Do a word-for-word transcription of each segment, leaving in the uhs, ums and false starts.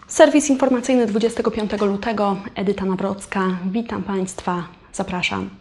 Serwis informacyjny dwudziestego piątego lutego, Edyta Nawrocka. Witam Państwa, zapraszam.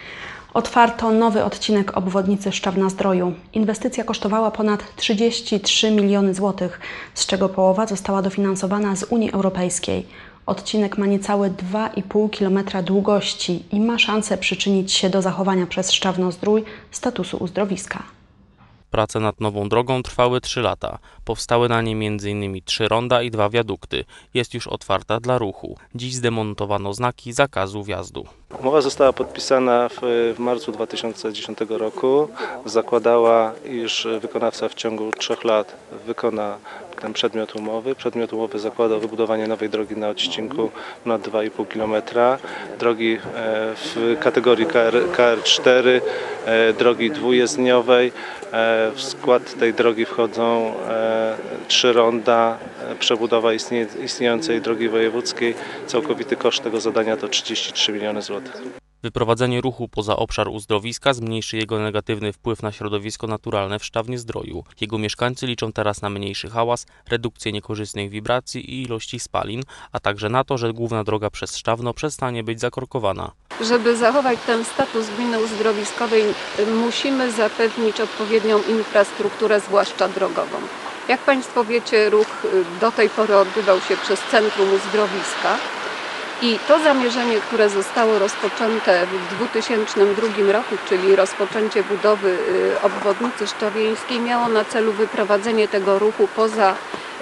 Otwarto nowy odcinek obwodnicy Szczawna-Zdroju. Inwestycja kosztowała ponad trzydzieści trzy miliony złotych, z czego połowa została dofinansowana z Unii Europejskiej. Odcinek ma niecałe dwa i pół kilometra długości i ma szansę przyczynić się do zachowania przez Szczawno-Zdrój statusu uzdrowiska. Prace nad nową drogą trwały trzy lata. Powstały na niej między innymi trzy ronda i dwa wiadukty. Jest już otwarta dla ruchu. Dziś zdemontowano znaki zakazu wjazdu. Umowa została podpisana w, w marcu dwa tysiące dziesiątego roku. Zakładała, iż wykonawca w ciągu trzech lat wykona ten przedmiot umowy. Przedmiot umowy zakładał wybudowanie nowej drogi na odcinku ponad dwa i pół kilometra. Drogi w kategorii K R cztery, drogi dwujezdniowej. W skład tej drogi wchodzą trzy ronda, przebudowa istniejącej drogi wojewódzkiej. Całkowity koszt tego zadania to trzydzieści trzy miliony złotych. Wyprowadzenie ruchu poza obszar uzdrowiska zmniejszy jego negatywny wpływ na środowisko naturalne w Szczawnie-Zdroju. Jego mieszkańcy liczą teraz na mniejszy hałas, redukcję niekorzystnych wibracji i ilości spalin, a także na to, że główna droga przez Szczawno przestanie być zakorkowana. Żeby zachować ten status gminy uzdrowiskowej, musimy zapewnić odpowiednią infrastrukturę, zwłaszcza drogową. Jak Państwo wiecie, ruch do tej pory odbywał się przez centrum uzdrowiska. I to zamierzenie, które zostało rozpoczęte w dwa tysiące drugim roku, czyli rozpoczęcie budowy obwodnicy szczawieńskiej, miało na celu wyprowadzenie tego ruchu poza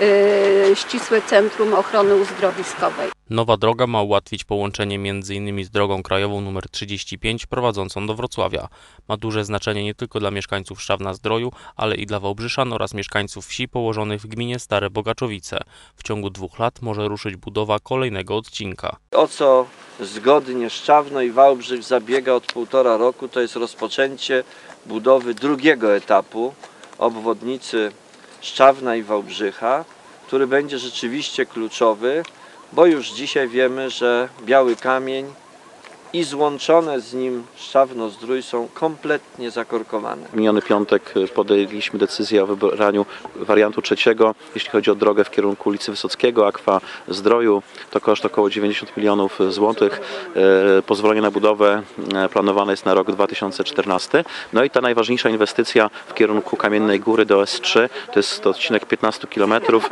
y, ścisłe centrum ochrony uzdrowiskowej. Nowa droga ma ułatwić połączenie między innymi z drogą krajową nr trzydzieści pięć prowadzącą do Wrocławia. Ma duże znaczenie nie tylko dla mieszkańców Szczawna-Zdroju, ale i dla Wałbrzyszan oraz mieszkańców wsi położonych w gminie Stare Bogaczowice. W ciągu dwóch lat może ruszyć budowa kolejnego odcinka. O co zgodnie Szczawno i Wałbrzych zabiega od półtora roku, to jest rozpoczęcie budowy drugiego etapu obwodnicy Szczawna i Wałbrzycha, który będzie rzeczywiście kluczowy, bo już dzisiaj wiemy, że Biały Kamień i złączone z nim Szczawno-Zdrój są kompletnie zakorkowane. Miniony piątek podjęliśmy decyzję o wybraniu wariantu trzeciego. Jeśli chodzi o drogę w kierunku ulicy Wysockiego, Akwa Zdroju, to koszt około dziewięćdziesiąt milionów złotych. Pozwolenie na budowę planowane jest na rok dwa tysiące czternasty. No i ta najważniejsza inwestycja w kierunku Kamiennej Góry do S trzy, to jest to odcinek piętnaście kilometrów.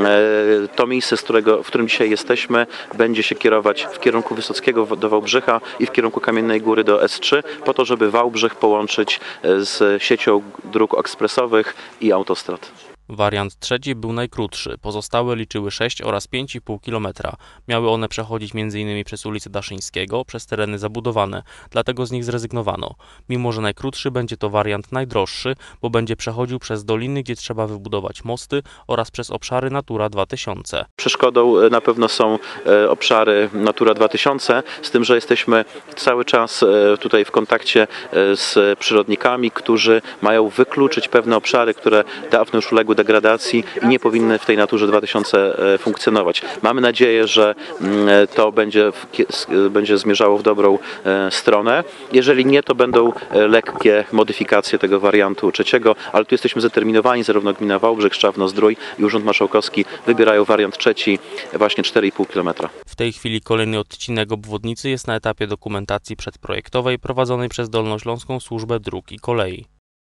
To miejsce, z którego, w którym dzisiaj jesteśmy, będzie się kierować w kierunku Wysockiego do Wałbrzycha i w kierunku Kamiennej Góry do S trzy, po to, żeby Wałbrzych połączyć z siecią dróg ekspresowych i autostrad. Wariant trzeci był najkrótszy. Pozostałe liczyły sześć oraz pięć i pół kilometra. Miały one przechodzić między innymi przez ulicę Daszyńskiego, przez tereny zabudowane. Dlatego z nich zrezygnowano. Mimo że najkrótszy, będzie to wariant najdroższy, bo będzie przechodził przez doliny, gdzie trzeba wybudować mosty, oraz przez obszary Natura dwa tysiące. Przeszkodą na pewno są obszary Natura dwa tysiące, z tym, że jesteśmy cały czas tutaj w kontakcie z przyrodnikami, którzy mają wykluczyć pewne obszary, które dawno już uległy degradacji i nie powinny w tej Naturze dwa tysiące funkcjonować. Mamy nadzieję, że to będzie, będzie zmierzało w dobrą stronę. Jeżeli nie, to będą lekkie modyfikacje tego wariantu trzeciego, ale tu jesteśmy zdeterminowani, zarówno gmina Wałbrzych, Szczawno-Zdrój i Urząd Marszałkowski wybierają wariant trzeci, właśnie cztery i pół kilometra. W tej chwili kolejny odcinek obwodnicy jest na etapie dokumentacji przedprojektowej prowadzonej przez Dolnośląską Służbę Dróg i Kolei.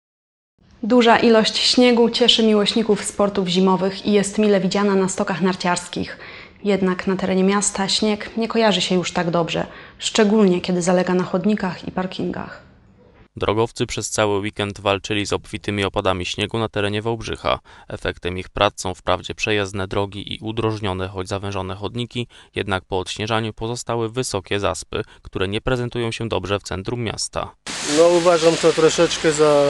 Duża ilość śniegu cieszy miłośników sportów zimowych i jest mile widziana na stokach narciarskich. Jednak na terenie miasta śnieg nie kojarzy się już tak dobrze, szczególnie kiedy zalega na chodnikach i parkingach. Drogowcy przez cały weekend walczyli z obfitymi opadami śniegu na terenie Wałbrzycha. Efektem ich prac są wprawdzie przejezdne drogi i udrożnione, choć zawężone chodniki, jednak po odśnieżaniu pozostały wysokie zaspy, które nie prezentują się dobrze w centrum miasta. No uważam to troszeczkę za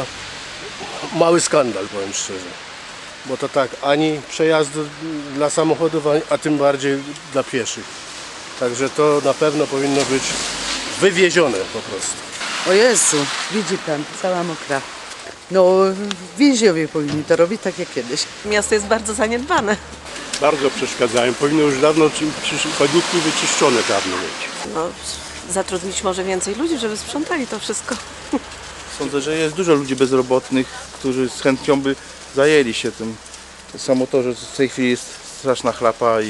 mały skandal, powiem szczerze, bo to tak, ani przejazdu dla samochodów, a tym bardziej dla pieszych. Także to na pewno powinno być wywiezione po prostu. O Jezu, widzi Pan, cała mokra. No, więźniowie powinni to robić tak jak kiedyś. Miasto jest bardzo zaniedbane. Bardzo przeszkadzają, powinno już dawno chodniki wyczyszczone dawno być. No, zatrudnić może więcej ludzi, żeby sprzątali to wszystko. Sądzę, że jest dużo ludzi bezrobotnych, którzy z chęcią by zajęli się tym. W motorze w tej chwili jest straszna chlapa i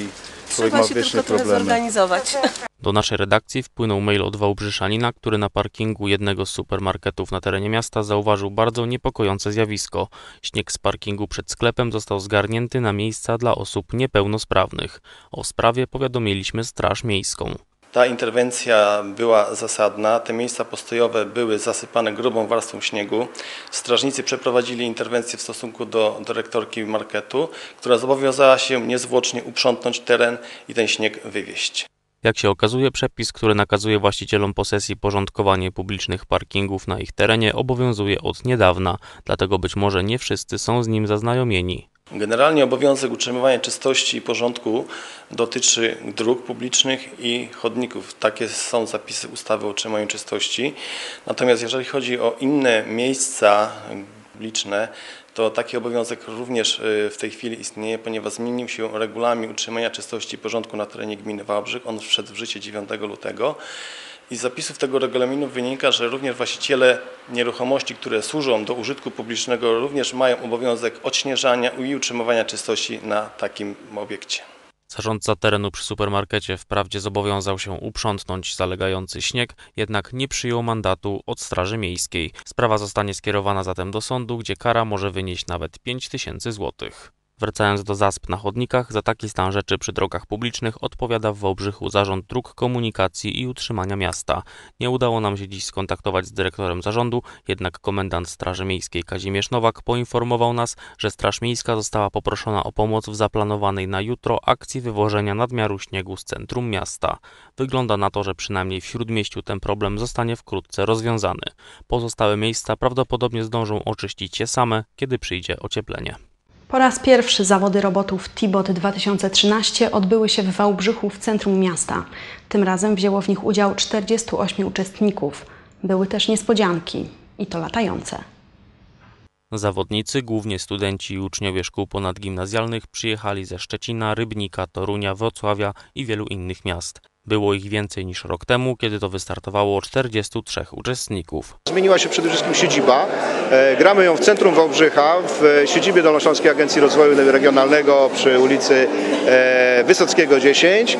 Trzeba się tylko trochę zorganizować. Do naszej redakcji wpłynął mail od wałbrzyszanina, który na parkingu jednego z supermarketów na terenie miasta zauważył bardzo niepokojące zjawisko. Śnieg z parkingu przed sklepem został zgarnięty na miejsca dla osób niepełnosprawnych. O sprawie powiadomiliśmy Straż Miejską. Ta interwencja była zasadna, te miejsca postojowe były zasypane grubą warstwą śniegu. Strażnicy przeprowadzili interwencję w stosunku do dyrektorki marketu, która zobowiązała się niezwłocznie uprzątnąć teren i ten śnieg wywieźć. Jak się okazuje, przepis, który nakazuje właścicielom posesji porządkowanie publicznych parkingów na ich terenie, obowiązuje od niedawna, dlatego być może nie wszyscy są z nim zaznajomieni. Generalnie obowiązek utrzymywania czystości i porządku dotyczy dróg publicznych i chodników. Takie są zapisy ustawy o utrzymaniu czystości. Natomiast jeżeli chodzi o inne miejsca publiczne, to taki obowiązek również w tej chwili istnieje, ponieważ zmienił się regulamin utrzymania czystości i porządku na terenie gminy Wałbrzych. On wszedł w życie dziewiątego lutego. I z zapisów tego regulaminu wynika, że również właściciele nieruchomości, które służą do użytku publicznego, również mają obowiązek odśnieżania i utrzymywania czystości na takim obiekcie. Zarządca terenu przy supermarkecie wprawdzie zobowiązał się uprzątnąć zalegający śnieg, jednak nie przyjął mandatu od Straży Miejskiej. Sprawa zostanie skierowana zatem do sądu, gdzie kara może wynieść nawet pięć tysięcy złotych. Wracając do zasp na chodnikach, za taki stan rzeczy przy drogach publicznych odpowiada w Wałbrzychu Zarząd Dróg Komunikacji i Utrzymania Miasta. Nie udało nam się dziś skontaktować z dyrektorem zarządu, jednak komendant Straży Miejskiej Kazimierz Nowak poinformował nas, że Straż Miejska została poproszona o pomoc w zaplanowanej na jutro akcji wywożenia nadmiaru śniegu z centrum miasta. Wygląda na to, że przynajmniej w Śródmieściu ten problem zostanie wkrótce rozwiązany. Pozostałe miejsca prawdopodobnie zdążą oczyścić je same, kiedy przyjdzie ocieplenie. Po raz pierwszy zawody robotów T-Bot dwa tysiące trzynaście odbyły się w Wałbrzychu w centrum miasta. Tym razem wzięło w nich udział czterdziestu ośmiu uczestników. Były też niespodzianki, i to latające. Zawodnicy, głównie studenci i uczniowie szkół ponadgimnazjalnych, przyjechali ze Szczecina, Rybnika, Torunia, Wrocławia i wielu innych miast. Było ich więcej niż rok temu, kiedy to wystartowało czterdziestu trzech uczestników. Zmieniła się przede wszystkim siedziba. Gramy ją w centrum Wałbrzycha, w siedzibie Dolnośląskiej Agencji Rozwoju Regionalnego przy ulicy Wysockiego dziesięć.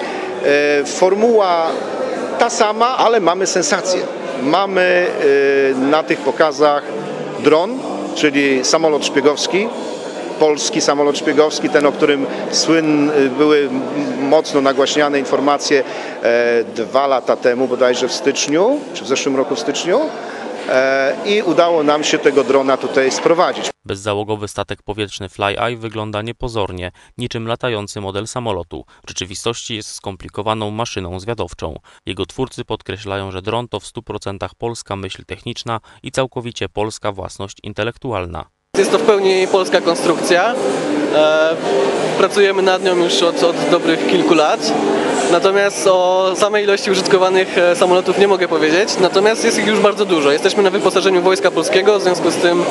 Formuła ta sama, ale mamy sensację. Mamy na tych pokazach dron, czyli samolot szpiegowski. Polski samolot szpiegowski, ten, o którym słyn były mocno nagłaśniane informacje e, dwa lata temu, bodajże w styczniu, czy w zeszłym roku w styczniu, e, i udało nam się tego drona tutaj sprowadzić. Bezzałogowy statek powietrzny FlyEye wygląda niepozornie, niczym latający model samolotu. W rzeczywistości jest skomplikowaną maszyną zwiadowczą. Jego twórcy podkreślają, że dron to w stu procentach polska myśl techniczna i całkowicie polska własność intelektualna. Jest to w pełni polska konstrukcja. E, pracujemy nad nią już od, od dobrych kilku lat. Natomiast o samej ilości użytkowanych samolotów nie mogę powiedzieć. Natomiast jest ich już bardzo dużo. Jesteśmy na wyposażeniu Wojska Polskiego, w związku z tym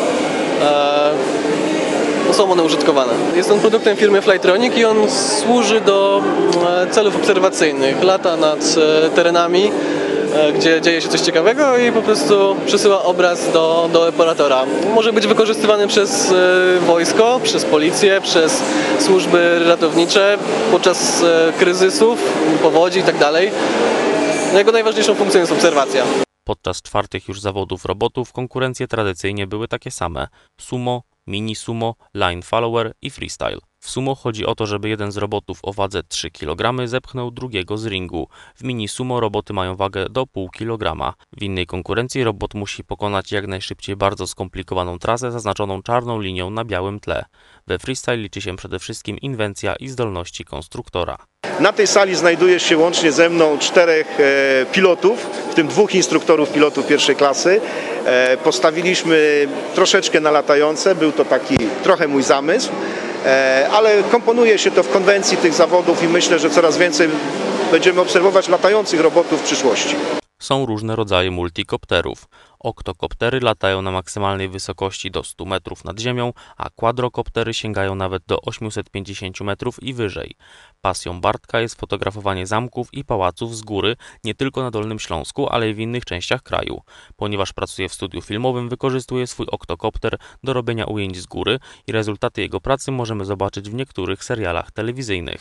e, są one użytkowane. Jest on produktem firmy Flytronic i on służy do e, celów obserwacyjnych. Lata nad e, terenami, gdzie dzieje się coś ciekawego i po prostu przesyła obraz do, do operatora. Może być wykorzystywany przez e, wojsko, przez policję, przez służby ratownicze podczas e, kryzysów, powodzi itd. Jego najważniejszą funkcją jest obserwacja. Podczas czwartych już zawodów robotów konkurencje tradycyjnie były takie same: sumo, mini sumo, line follower i freestyle. W sumo chodzi o to, żeby jeden z robotów o wadze trzy kilogramy zepchnął drugiego z ringu. W mini sumo roboty mają wagę do pół kilograma. W innej konkurencji robot musi pokonać jak najszybciej bardzo skomplikowaną trasę zaznaczoną czarną linią na białym tle. We freestyle liczy się przede wszystkim inwencja i zdolności konstruktora. Na tej sali znajduje się łącznie ze mną czterech e, pilotów, w tym dwóch instruktorów pilotów pierwszej klasy. E, postawiliśmy troszeczkę na latające, był to taki trochę mój zamysł, e, ale komponuje się to w konwencji tych zawodów i myślę, że coraz więcej będziemy obserwować latających robotów w przyszłości. Są różne rodzaje multikopterów. Oktokoptery latają na maksymalnej wysokości do stu metrów nad ziemią, a kwadrokoptery sięgają nawet do osiemset pięćdziesięciu metrów i wyżej. Pasją Bartka jest fotografowanie zamków i pałaców z góry, nie tylko na Dolnym Śląsku, ale i w innych częściach kraju. Ponieważ pracuje w studiu filmowym, wykorzystuje swój oktokopter do robienia ujęć z góry i rezultaty jego pracy możemy zobaczyć w niektórych serialach telewizyjnych.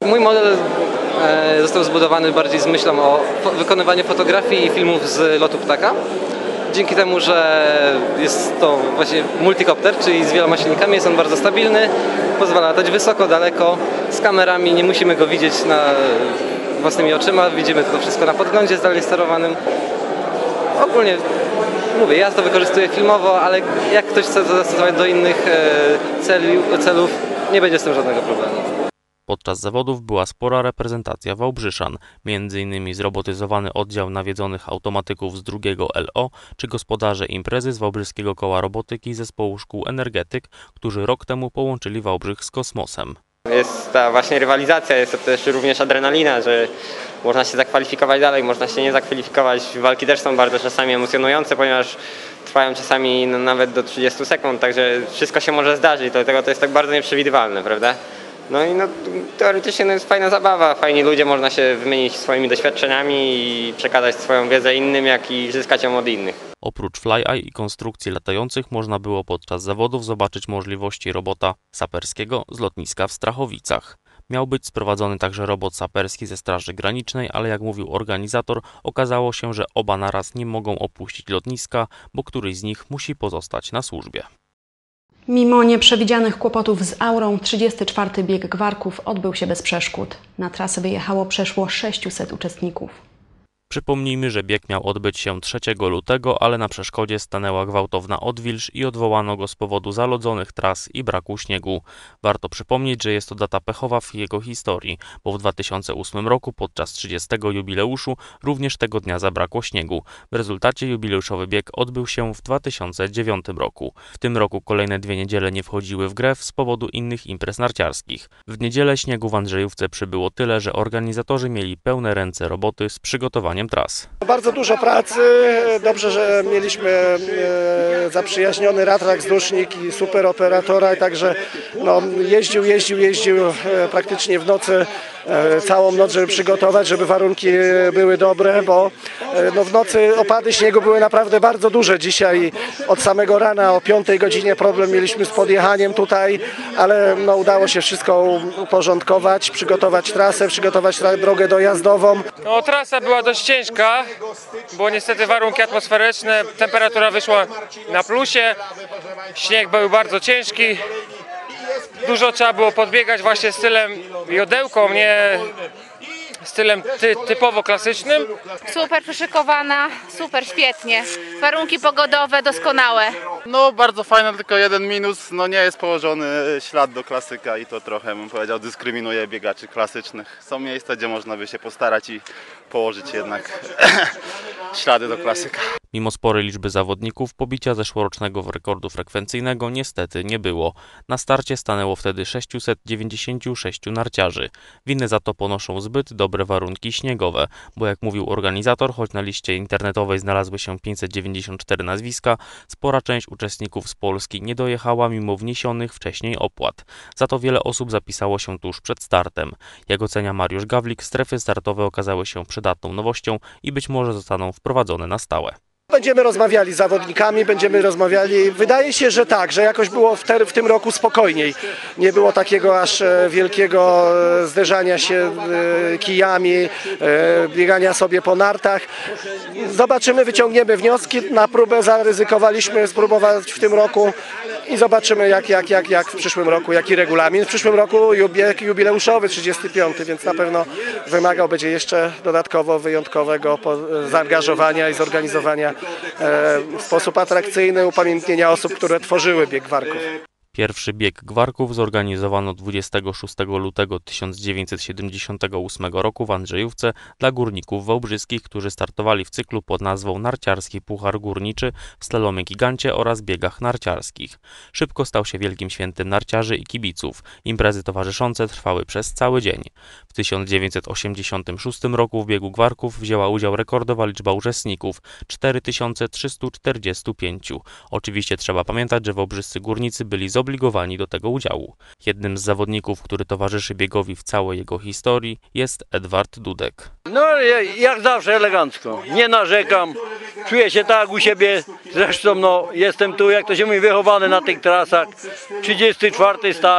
Mój model e, został zbudowany bardziej z myślą o fo- wykonywaniu fotografii i filmów z lotu ptaka. Dzięki temu, że jest to właśnie multikopter, czyli z wieloma silnikami, jest on bardzo stabilny, pozwala latać wysoko, daleko, z kamerami, nie musimy go widzieć na własnymi oczyma, widzimy to wszystko na podglądzie zdalnie sterowanym. Ogólnie, mówię, ja to wykorzystuję filmowo, ale jak ktoś chce to zastosować do innych e, celi, celów, nie będzie z tym żadnego problemu. Podczas zawodów była spora reprezentacja wałbrzyszan, między innymi zrobotyzowany oddział nawiedzonych automatyków z drugiego L O, czy gospodarze imprezy z Wałbrzyskiego Koła Robotyki Zespołu Szkół Energetyk, którzy rok temu połączyli Wałbrzych z kosmosem. Jest ta właśnie rywalizacja, jest to też również adrenalina, że można się zakwalifikować dalej, można się nie zakwalifikować. Walki też są bardzo czasami emocjonujące, ponieważ trwają czasami nawet do trzydziestu sekund, także wszystko się może zdarzyć, dlatego to jest tak bardzo nieprzewidywalne, prawda? No i no, teoretycznie no jest fajna zabawa, fajni ludzie, można się wymienić swoimi doświadczeniami i przekazać swoją wiedzę innym, jak i zyskać ją od innych. Oprócz fly-eye i konstrukcji latających można było podczas zawodów zobaczyć możliwości robota saperskiego z lotniska w Strachowicach. Miał być sprowadzony także robot saperski ze Straży Granicznej, ale jak mówił organizator, okazało się, że oba naraz nie mogą opuścić lotniska, bo któryś z nich musi pozostać na służbie. Mimo nieprzewidzianych kłopotów z aurą, trzydziesty czwarty bieg Gwarków odbył się bez przeszkód. Na trasę wyjechało przeszło sześciuset uczestników. Przypomnijmy, że bieg miał odbyć się trzeciego lutego, ale na przeszkodzie stanęła gwałtowna odwilż i odwołano go z powodu zalodzonych tras i braku śniegu. Warto przypomnieć, że jest to data pechowa w jego historii, bo w dwa tysiące ósmym roku podczas trzydziestego jubileuszu również tego dnia zabrakło śniegu. W rezultacie jubileuszowy bieg odbył się w dwa tysiące dziewiątym roku. W tym roku kolejne dwie niedziele nie wchodziły w grę z powodu innych imprez narciarskich. W niedzielę śniegu w Andrzejówce przybyło tyle, że organizatorzy mieli pełne ręce roboty z przygotowaniem tras. Bardzo dużo pracy, dobrze, że mieliśmy e, zaprzyjaźniony ratrak, wzdusznik i super operatora, także no, jeździł, jeździł, jeździł e, praktycznie w nocy, e, całą noc, żeby przygotować, żeby warunki były dobre, bo e, no, w nocy opady śniegu były naprawdę bardzo duże. Dzisiaj od samego rana o piątej godzinie problem mieliśmy z podjechaniem tutaj, ale no, udało się wszystko uporządkować, przygotować trasę, przygotować drogę dojazdową. No, trasa była dość ciężka, bo niestety warunki atmosferyczne, temperatura wyszła na plusie, śnieg był bardzo ciężki, dużo trzeba było podbiegać właśnie stylem jodełką, nie stylem ty, typowo klasycznym. Super przyszykowana, super świetnie, warunki pogodowe doskonałe. No bardzo fajne, tylko jeden minus, no nie jest położony ślad do klasyka i to trochę, bym powiedział, dyskryminuje biegaczy klasycznych. Są miejsca, gdzie można by się postarać i położyć jednak ślady do klasyka. Mimo sporej liczby zawodników, pobicia zeszłorocznego rekordu frekwencyjnego niestety nie było. Na starcie stanęło wtedy sześciuset dziewięćdziesięciu sześciu narciarzy. Winę za to ponoszą zbyt dobre warunki śniegowe, bo jak mówił organizator, choć na liście internetowej znalazły się pięćset dziewięćdziesiąt cztery nazwiska, spora część uczestników z Polski nie dojechała mimo wniesionych wcześniej opłat. Za to wiele osób zapisało się tuż przed startem. Jak ocenia Mariusz Gawlik, strefy startowe okazały się przydatną nowością i być może zostaną wprowadzone na stałe. Będziemy rozmawiali z zawodnikami, będziemy rozmawiali. Wydaje się, że tak, że jakoś było w, te, w tym roku spokojniej. Nie było takiego aż wielkiego zderzania się kijami, biegania sobie po nartach. Zobaczymy, wyciągniemy wnioski. Na próbę zaryzykowaliśmy spróbować w tym roku i zobaczymy jak, jak, jak, jak w przyszłym roku, jaki regulamin. W przyszłym roku bieg jubileuszowy, trzydziesty piąty, więc na pewno wymagał będzie jeszcze dodatkowo wyjątkowego zaangażowania i zorganizowania w sposób atrakcyjny upamiętnienia osób, które tworzyły bieg Gwarków. Pierwszy bieg Gwarków zorganizowano dwudziestego szóstego lutego tysiąc dziewięćset siedemdziesiątego ósmego roku w Andrzejówce dla górników wałbrzyskich, którzy startowali w cyklu pod nazwą Narciarski Puchar Górniczy w slalomie gigancie oraz biegach narciarskich. Szybko stał się wielkim świętem narciarzy i kibiców. Imprezy towarzyszące trwały przez cały dzień. W tysiąc dziewięćset osiemdziesiątym szóstym roku w biegu Gwarków wzięła udział rekordowa liczba uczestników – cztery tysiące trzysta czterdzieści pięć. Oczywiście trzeba pamiętać, że wałbrzyscy górnicy byli zobligowani obligowani do tego udziału. Jednym z zawodników, który towarzyszy biegowi w całej jego historii, jest Edward Dudek. No jak zawsze elegancko, nie narzekam, czuję się tak u siebie, zresztą no jestem tu, jak to się mówi, wychowany na tych trasach, trzydziesty czwarty start,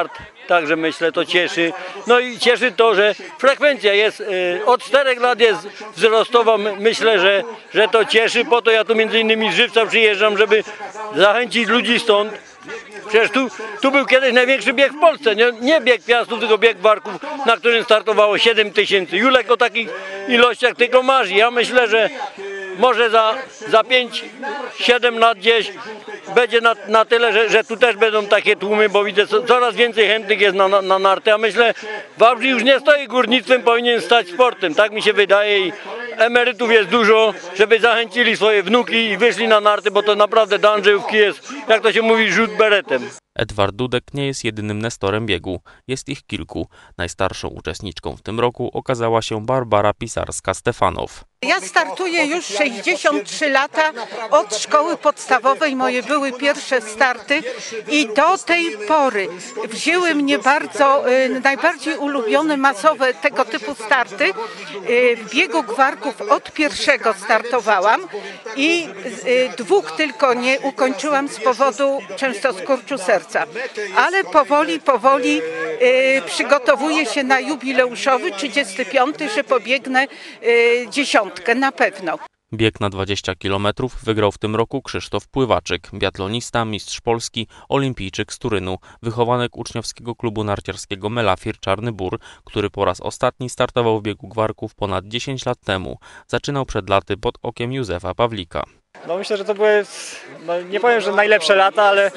także myślę, to cieszy. No i cieszy to, że frekwencja jest y, od czterech lat jest wzrostowa. Myślę, że, że to cieszy. Po to ja tu między innymi z Żywca przyjeżdżam, żeby zachęcić ludzi stąd. Przecież tu, tu był kiedyś największy bieg w Polsce, nie, nie bieg Piastów, tylko bieg Warków, na którym startowało siedem tysięcy. Julek o takich ilościach tylko marzy. Ja myślę, że może za, za pięć siedem lat gdzieś będzie na, na tyle, że, że tu też będą takie tłumy, bo widzę, co, coraz więcej chętnych jest na, na, na narty. A myślę, Wałbrzych już nie stoi górnictwem, powinien stać sportem. Tak mi się wydaje i emerytów jest dużo, żeby zachęcili swoje wnuki i wyszli na narty, bo to naprawdę do Andrzejówki jest, jak to się mówi, rzut beretem. Edward Dudek nie jest jedynym nestorem biegu. Jest ich kilku. Najstarszą uczestniczką w tym roku okazała się Barbara Pisarska-Stefanow. Ja startuję już sześćdziesiąt trzy lata od szkoły podstawowej. Moje były pierwsze starty i do tej pory wzięły mnie bardzo, y, najbardziej ulubione masowe tego typu starty. Y, w biegu Gwarków od pierwszego startowałam i y, dwóch tylko nie ukończyłam z powodu często skurczu serca. Ale powoli, powoli y, przygotowuję się na jubileuszowy trzydziesty piąty, że pobiegnę y, dziesiątkę na pewno. Bieg na dwadzieścia kilometrów wygrał w tym roku Krzysztof Pływaczyk, biatlonista, mistrz Polski, olimpijczyk z Turynu, wychowanek uczniowskiego klubu narciarskiego Melafir Czarny Bór, który po raz ostatni startował w biegu Gwarków ponad dziesięć lat temu. Zaczynał przed laty pod okiem Józefa Pawlika. No myślę, że to były, no nie powiem, że najlepsze lata, ale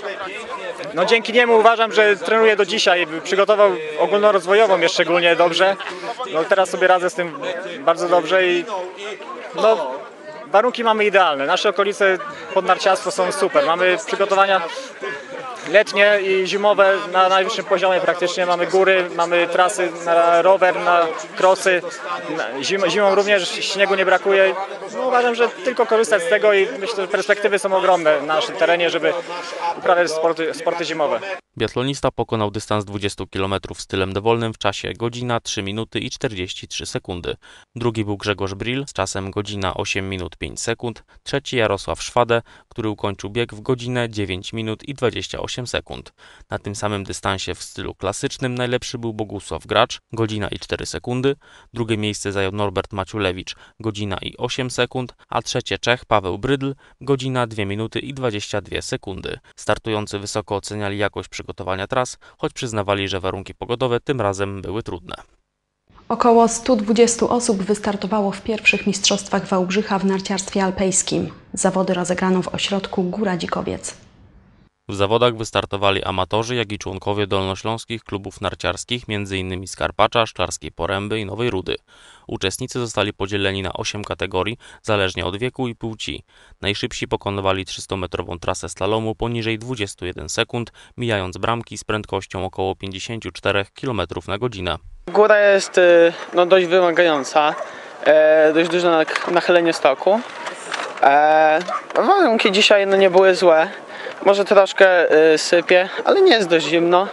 no dzięki niemu uważam, że trenuję do dzisiaj. Przygotował ogólnorozwojowo mnie szczególnie dobrze. No teraz sobie radzę z tym bardzo dobrze i no warunki mamy idealne. Nasze okolice pod narciarstwo są super. Mamy przygotowania letnie i zimowe na najwyższym poziomie praktycznie. Mamy góry, mamy trasy na rower, na krosy. Zim, zimą również śniegu nie brakuje. No, uważam, że tylko korzystać z tego i myślę, że perspektywy są ogromne na naszym terenie, żeby uprawiać sporty, sporty zimowe. Biatlonista pokonał dystans dwadzieścia kilometrów stylem dowolnym w czasie godzina trzy minuty i czterdzieści trzy sekundy. Drugi był Grzegorz Brill z czasem godzina osiem minut pięć sekund. Trzeci Jarosław Szwadę, który ukończył bieg w godzinę dziewięć minut i dwadzieścia osiem sekund. Na tym samym dystansie w stylu klasycznym najlepszy był Bogusław Gracz, godzina i cztery sekundy. Drugie miejsce zajął Norbert Maciulewicz, godzina i osiem sekund, a trzecie Czech Paweł Brydl, godzina dwie minuty i dwadzieścia dwie sekundy. Startujący wysoko oceniali jakość przygotowania tras, choć przyznawali, że warunki pogodowe tym razem były trudne. Około stu dwudziestu osób wystartowało w pierwszych mistrzostwach Wałbrzycha w narciarstwie alpejskim. Zawody rozegrano w ośrodku Góra Dzikowiec. W zawodach wystartowali amatorzy, jak i członkowie dolnośląskich klubów narciarskich, m.in. z Karpacza, Szklarskiej Poręby i Nowej Rudy. Uczestnicy zostali podzieleni na osiem kategorii, zależnie od wieku i płci. Najszybsi pokonywali trzystometrową trasę slalomu poniżej dwudziestu jeden sekund, mijając bramki z prędkością około pięćdziesięciu czterech kilometrów na godzinę. Góra jest no, dość wymagająca, e, dość duże nachylenie stoku. E, warunki dzisiaj no, nie były złe. Może troszkę y, sypie, ale nie jest dość zimno.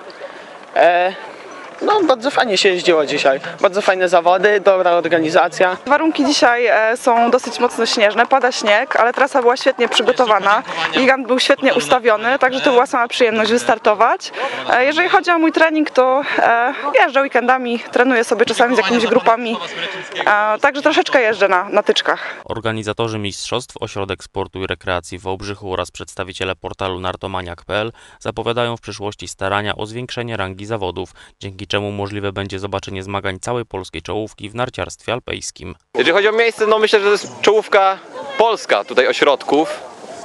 E, no bardzo fajnie się jeździło dzisiaj. Bardzo fajne zawody, dobra organizacja. Warunki dzisiaj e, są dosyć mocno śnieżne, pada śnieg, ale trasa była świetnie przygotowana. Gigant był świetnie ustawiony, także to była sama przyjemność wystartować. E, jeżeli chodzi o mój trening, to e, jeżdżę weekendami, trenuję sobie czasami z jakimiś grupami, e, także troszeczkę jeżdżę na, na tyczkach. Organizatorzy mistrzostw, Ośrodek Sportu i Rekreacji w Wałbrzychu oraz przedstawiciele portalu nartomaniak kropka p l zapowiadają w przyszłości starania o zwiększenie rangi zawodów, dzięki czemu możliwe będzie zobaczenie zmagań całej polskiej czołówki w narciarstwie alpejskim. Jeżeli chodzi o miejsce, no myślę, że to jest czołówka polska tutaj ośrodków.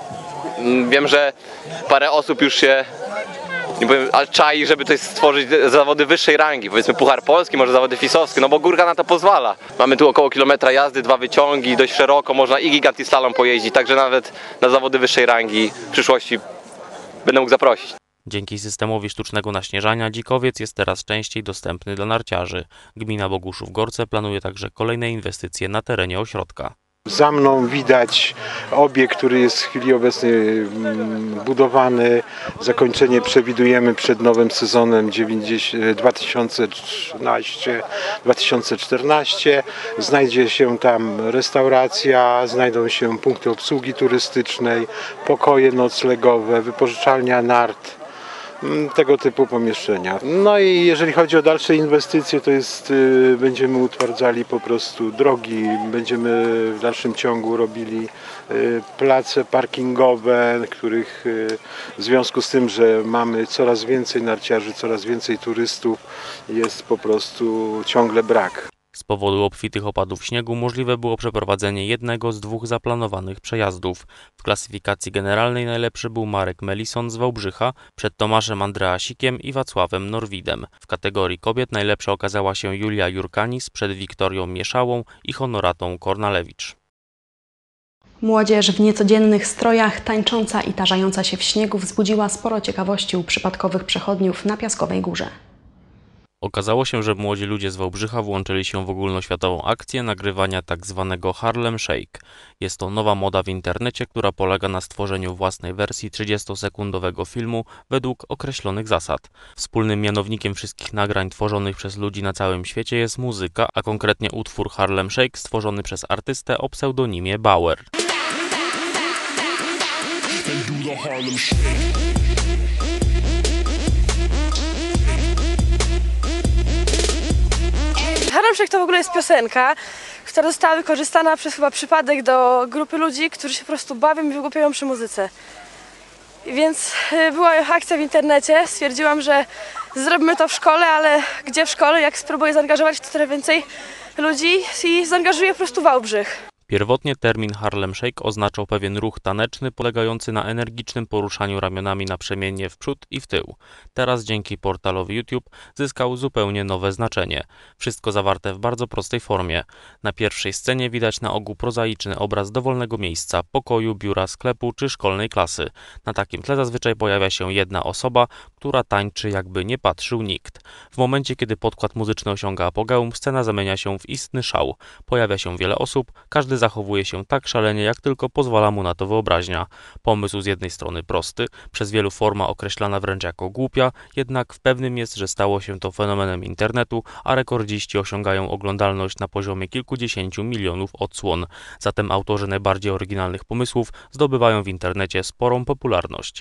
Wiem, że parę osób już się, nie powiem, ale czai, żeby tutaj stworzyć zawody wyższej rangi, powiedzmy Puchar Polski, może zawody fisowskie, no bo górka na to pozwala. Mamy tu około kilometra jazdy, dwa wyciągi, dość szeroko, można i gigant i slalom pojeździć, także nawet na zawody wyższej rangi w przyszłości będę mógł zaprosić. Dzięki systemowi sztucznego naśnieżania Dzikowiec jest teraz częściej dostępny dla narciarzy. Gmina Boguszów-Gorce planuje także kolejne inwestycje na terenie ośrodka. Za mną widać obiekt, który jest w chwili obecnej budowany. Zakończenie przewidujemy przed nowym sezonem dwa tysiące trzynaście dwa tysiące czternaście. Znajdzie się tam restauracja, znajdą się punkty obsługi turystycznej, pokoje noclegowe, wypożyczalnia nart. tego typu pomieszczenia. No i jeżeli chodzi o dalsze inwestycje, to jest, będziemy utwardzali po prostu drogi, będziemy w dalszym ciągu robili place parkingowe, których w związku z tym, że mamy coraz więcej narciarzy, coraz więcej turystów, jest po prostu ciągle brak. Z powodu obfitych opadów śniegu możliwe było przeprowadzenie jednego z dwóch zaplanowanych przejazdów. W klasyfikacji generalnej najlepszy był Marek Melison z Wałbrzycha przed Tomaszem Andreasikiem i Wacławem Norwidem. W kategorii kobiet najlepsza okazała się Julia Jurkanis przed Wiktorią Mieszałą i Honoratą Kornalewicz. Młodzież w niecodziennych strojach, tańcząca i tarzająca się w śniegu wzbudziła sporo ciekawości u przypadkowych przechodniów na Piaskowej Górze. Okazało się, że młodzi ludzie z Wałbrzycha włączyli się w ogólnoświatową akcję nagrywania tzw. Harlem Shake. Jest to nowa moda w internecie, która polega na stworzeniu własnej wersji trzydziestosekundowego filmu według określonych zasad. Wspólnym mianownikiem wszystkich nagrań tworzonych przez ludzi na całym świecie jest muzyka, a konkretnie utwór Harlem Shake stworzony przez artystę o pseudonimie Bauer. Harlem Shake to w ogóle jest piosenka, która została wykorzystana przez chyba przypadek do grupy ludzi, którzy się po prostu bawią i wygłupiają przy muzyce. Więc była akcja w internecie, stwierdziłam, że zrobimy to w szkole, ale gdzie w szkole, jak spróbuję zaangażować trochę więcej ludzi i zaangażuję po prostu Wałbrzych. Pierwotnie termin Harlem Shake oznaczał pewien ruch taneczny polegający na energicznym poruszaniu ramionami naprzemiennie w przód i w tył. Teraz dzięki portalowi YouTube zyskał zupełnie nowe znaczenie. Wszystko zawarte w bardzo prostej formie. Na pierwszej scenie widać na ogół prozaiczny obraz dowolnego miejsca, pokoju, biura, sklepu czy szkolnej klasy. Na takim tle zazwyczaj pojawia się jedna osoba, która tańczy jakby nie patrzył nikt. W momencie, kiedy podkład muzyczny osiąga apogeum, scena zamienia się w istny szał. Pojawia się wiele osób, każdy zachowuje się tak szalenie, jak tylko pozwala mu na to wyobraźnia. Pomysł z jednej strony prosty, przez wielu forma określana wręcz jako głupia, jednak w pewnym jest, że stało się to fenomenem internetu, a rekordziści osiągają oglądalność na poziomie kilkudziesięciu milionów odsłon. Zatem autorzy najbardziej oryginalnych pomysłów zdobywają w internecie sporą popularność.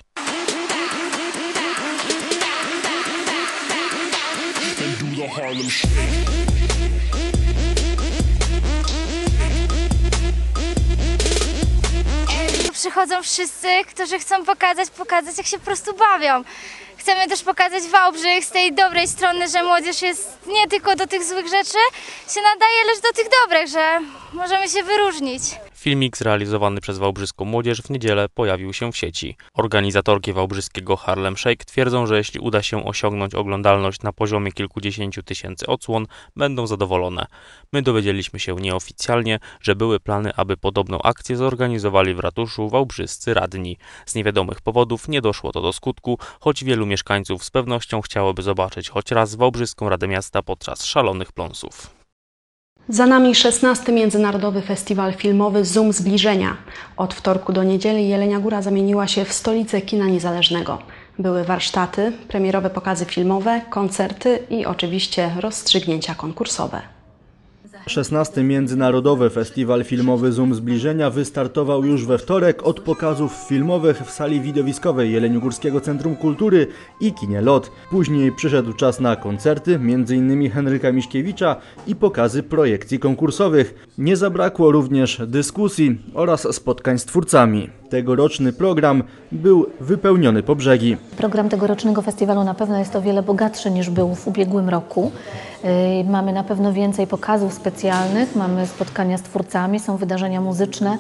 Przychodzą wszyscy, którzy chcą pokazać, pokazać jak się po prostu bawią. Chcemy też pokazać Wałbrzych z tej dobrej strony, że młodzież jest nie tylko do tych złych rzeczy się nadaje, lecz do tych dobrych, że możemy się wyróżnić. Filmik zrealizowany przez wałbrzyską młodzież w niedzielę pojawił się w sieci. Organizatorki wałbrzyskiego Harlem Shake twierdzą, że jeśli uda się osiągnąć oglądalność na poziomie kilkudziesięciu tysięcy odsłon, będą zadowolone. My dowiedzieliśmy się nieoficjalnie, że były plany, aby podobną akcję zorganizowali w ratuszu wałbrzyscy radni. Z niewiadomych powodów nie doszło to do skutku, choć wielu mieszkańców z pewnością chciałoby zobaczyć choć raz wałbrzyską Radę Miasta podczas szalonych pląsów. Za nami szesnasty Międzynarodowy Festiwal Filmowy Zoom Zbliżenia. Od wtorku do niedzieli Jelenia Góra zamieniła się w stolicę kina niezależnego. Były warsztaty, premierowe pokazy filmowe, koncerty i oczywiście rozstrzygnięcia konkursowe. szesnasty Międzynarodowy Festiwal Filmowy Zoom Zbliżenia wystartował już we wtorek od pokazów filmowych w sali widowiskowej Jeleniogórskiego Centrum Kultury i kinie Lot. Później przyszedł czas na koncerty, między innymi Henryka Miśkiewicza i pokazy projekcji konkursowych. Nie zabrakło również dyskusji oraz spotkań z twórcami. Tegoroczny program był wypełniony po brzegi. Program tegorocznego festiwalu na pewno jest o wiele bogatszy niż był w ubiegłym roku. Mamy na pewno więcej pokazów specjalnych, mamy spotkania z twórcami, są wydarzenia muzyczne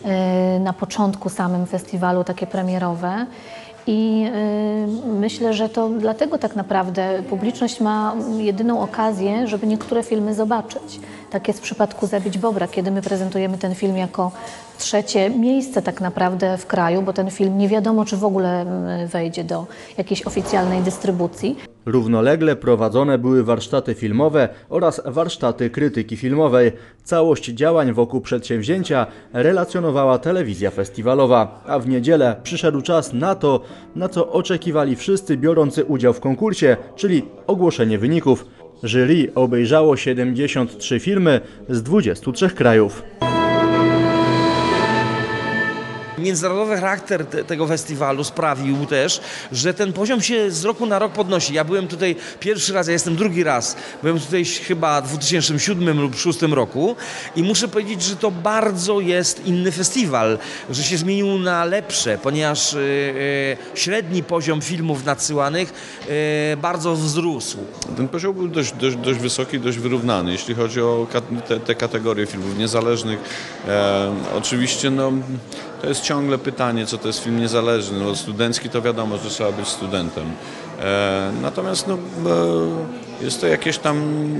na początku samym festiwalu, takie premierowe. I myślę, że to dlatego tak naprawdę publiczność ma jedyną okazję, żeby niektóre filmy zobaczyć. Tak jest w przypadku Zabić Bobra, kiedy my prezentujemy ten film jako trzecie miejsce tak naprawdę w kraju, bo ten film nie wiadomo, czy w ogóle wejdzie do jakiejś oficjalnej dystrybucji. Równolegle prowadzone były warsztaty filmowe oraz warsztaty krytyki filmowej. Całość działań wokół przedsięwzięcia relacjonowała telewizja festiwalowa, a w niedzielę przyszedł czas na to, na co oczekiwali wszyscy biorący udział w konkursie, czyli ogłoszenie wyników. Jury obejrzało siedemdziesiąt trzy filmy z dwudziestu trzech krajów. Międzynarodowy charakter te, tego festiwalu sprawił też, że ten poziom się z roku na rok podnosi. Ja byłem tutaj pierwszy raz, ja jestem drugi raz, byłem tutaj chyba w dwa tysiące siódmym lub dwa tysiące szóstym roku i muszę powiedzieć, że to bardzo jest inny festiwal, że się zmienił na lepsze, ponieważ yy, średni poziom filmów nadsyłanych yy, bardzo wzrósł. Ten poziom był dość, dość, dość wysoki, dość wyrównany, jeśli chodzi o te, te kategorie filmów niezależnych. E, oczywiście no, to jest ciągle pytanie, co to jest film niezależny. No, studencki to wiadomo, że trzeba być studentem. E, natomiast no, e, jest to jakieś tam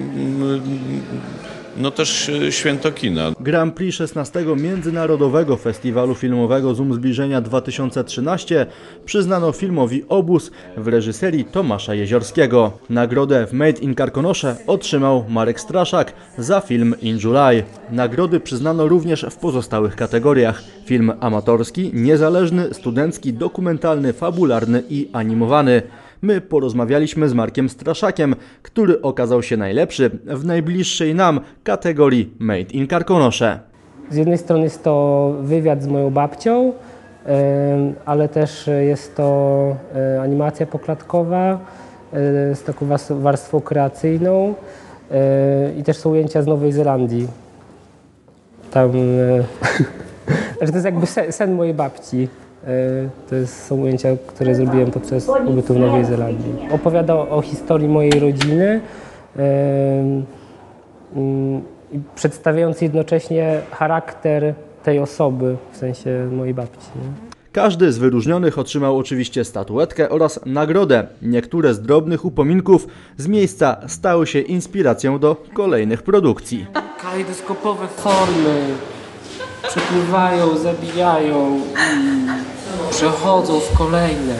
no też święto kina. Grand Prix szesnastego Międzynarodowego Festiwalu Filmowego Zoom Zbliżenia dwa tysiące trzynaście przyznano filmowi Obóz w reżyserii Tomasza Jeziorskiego. Nagrodę w Made in Karkonosze otrzymał Marek Straszak za film In July. Nagrody przyznano również w pozostałych kategoriach. Film amatorski, niezależny, studencki, dokumentalny, fabularny i animowany. My porozmawialiśmy z Markiem Straszakiem, który okazał się najlepszy w najbliższej nam kategorii Made in Karkonosze. Z jednej strony jest to wywiad z moją babcią, ale też jest to animacja poklatkowa z taką warstwą kreacyjną i też są ujęcia z Nowej Zelandii. Tam, to jest jakby sen mojej babci. To jest, są ujęcia, które zrobiłem podczas pobytu w Nowej Zelandii. Opowiada o, o historii mojej rodziny, yy, yy, przedstawiając jednocześnie charakter tej osoby, w sensie mojej babci. Nie? Każdy z wyróżnionych otrzymał oczywiście statuetkę oraz nagrodę. Niektóre z drobnych upominków z miejsca stały się inspiracją do kolejnych produkcji. Kalejdoskopowe formy przepływają, zabijają i przechodzą w kolejne.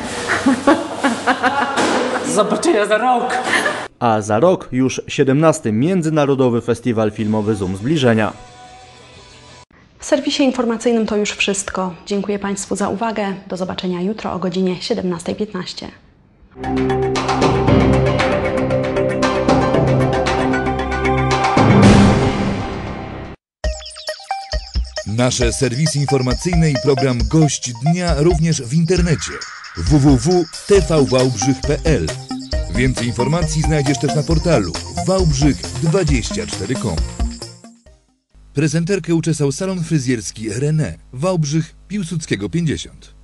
Zobaczenia za rok! A za rok już siedemnasty Międzynarodowy Festiwal Filmowy Zoom Zbliżenia. W serwisie informacyjnym to już wszystko. Dziękuję Państwu za uwagę. Do zobaczenia jutro o godzinie siedemnastej piętnaście. Nasze serwisy informacyjne i program Gość Dnia również w internecie w w w kropka t v wałbrzych kropka p l. Więcej informacji znajdziesz też na portalu wałbrzych dwadzieścia cztery kropka com. Prezenterkę uczesał salon fryzjerski René, Wałbrzych, Piłsudskiego pięćdziesiąt.